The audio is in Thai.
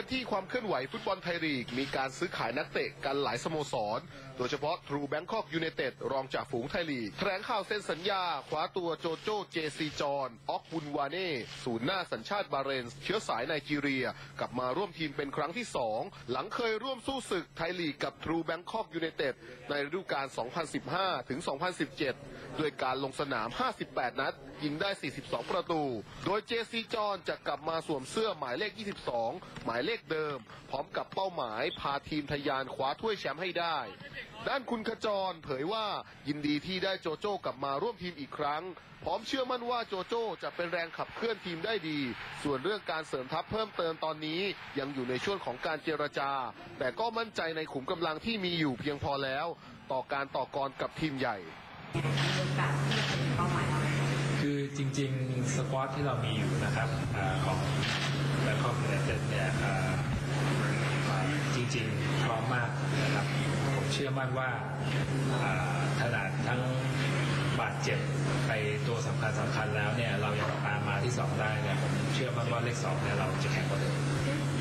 ที่ความเคลื่อนไหวฟุตบอลไทยลีกมีการซื้อขายนักเตะกันหลายสโมสรโดยเฉพาะ True Bangkok United รองจากฝูงไทยลีกแถลงข่าวเซ็นสัญญาคว้าตัวโจโจ้เจซีจอนออกบุนวาเน่ศูนย์หน้าสัญชาติบาเรนเชื้อสายไนจีเรียกลับมาร่วมทีมเป็นครั้งที่2หลังเคยร่วมสู้ศึกไทยลีกกับ True Bangkok United ในฤดูกาล 2015 ถึง 2017 ด้วยการลงสนาม 58 นัดยิงได้ 42 ประตู โดยเจซีจอนจะกลับมาสวมเสื้อหมายเลข 22 หมายเลขเดิมพร้อมกับเป้าหมายพาทีมทะยานคว้าถ้วยแชมป์ให้ได้ด้านคุณขจรเผยว่ายินดีที่ได้โจโจ้กลับมาร่วมทีมอีกครั้งพร้อมเชื่อมั่นว่าโจโจ้จะเป็นแรงขับเคลื่อนทีมได้ดีส่วนเรื่องการเสริมทัพเพิ่มเติมตอนนี้ยังอยู่ในช่วงของการเจรจาแต่ก็มั่นใจในขุมกำลังที่มีอยู่เพียงพอแล้วต่อการต่อกรกับทีมใหญ่คือจริงๆสควอตที่เรามีอยู่นะครับของแบงคอกยูไนเต็ดเนี่ยจริงๆพร้อมมากนะครับผมเชื่อมั่นว่าขนาดทั้งบาดเจ็บไปตัวสำคัญแล้วเนี่ยเรายังตามมาที่2ได้เนี่ยผมเชื่อมั่นว่าเลข2เนี่ยเราจะแข็งกว่าเดิม